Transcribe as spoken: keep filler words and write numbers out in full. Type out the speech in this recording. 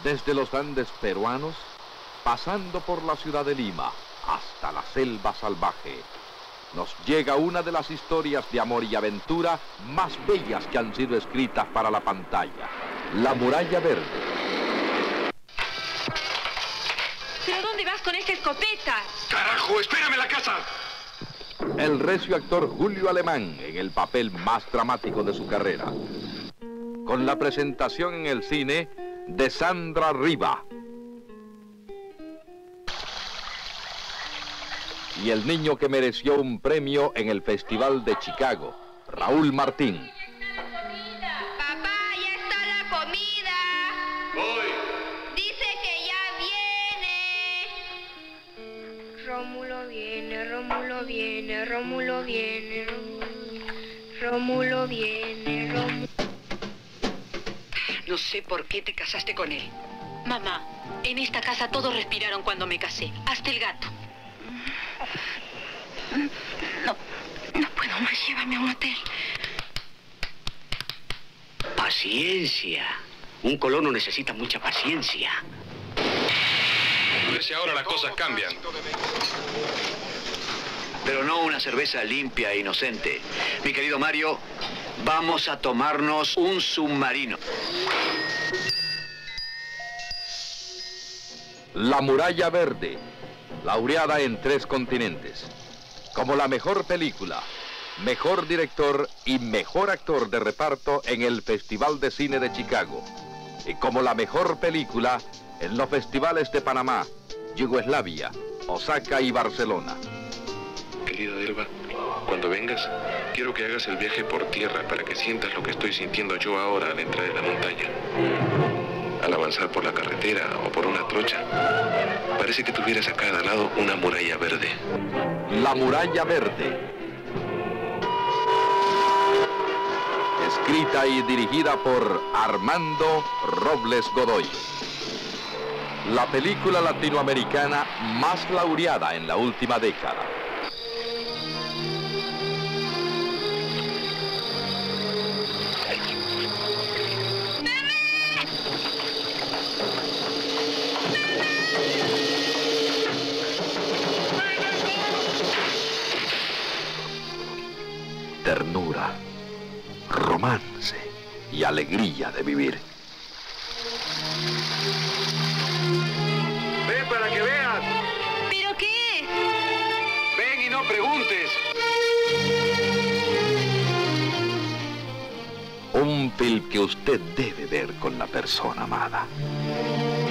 Desde los Andes peruanos, pasando por la ciudad de Lima, hasta la selva salvaje, nos llega una de las historias de amor y aventura más bellas que han sido escritas para la pantalla. La Muralla Verde. ¿Pero dónde vas con esta escopeta? ¡Carajo, espérame en la casa! El recio actor Julio Alemán en el papel más dramático de su carrera. Con la presentación en el cine de Sandra Riva. Y el niño que mereció un premio en el Festival de Chicago, Raúl Martín. Papá, ya está la comida. Voy. Dice que ya viene. Rómulo viene, Rómulo viene, Rómulo viene, Rómulo viene, Rómulo. No sé por qué te casaste con él. Mamá, en esta casa todos respiraron cuando me casé, hasta el gato. No, no puedo más, llévame a un hotel. Paciencia. Un colono necesita mucha paciencia. A ver si ahora las cosas cambian. Pero no una cerveza limpia e inocente. Mi querido Mario, vamos a tomarnos un submarino. La Muralla Verde, laureada en tres continentes, como la mejor película, mejor director y mejor actor de reparto en el Festival de Cine de Chicago, y como la mejor película en los festivales de Panamá, Yugoslavia, Osaka y Barcelona. Querida Delva, cuando vengas, quiero que hagas el viaje por tierra para que sientas lo que estoy sintiendo yo ahora al entrar en la montaña. Al avanzar por la carretera o por una trocha, parece que tuvieras a cada lado una muralla verde. La Muralla Verde. Escrita y dirigida por Armando Robles Godoy. La película latinoamericana más laureada en la última década. Ternura, romance y alegría de vivir. ¡Ven para que veas! ¿Pero qué es? ¡Ven y no preguntes! Un film que usted debe ver con la persona amada.